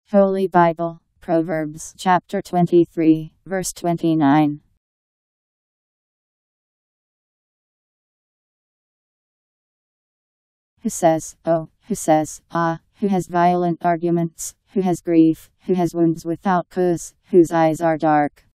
Holy Bible Proverbs Chapter 23, verse 29. Who says, oh, who says, ah, who has violent arguments, who has grief, who has wounds without cause, whose eyes are dark.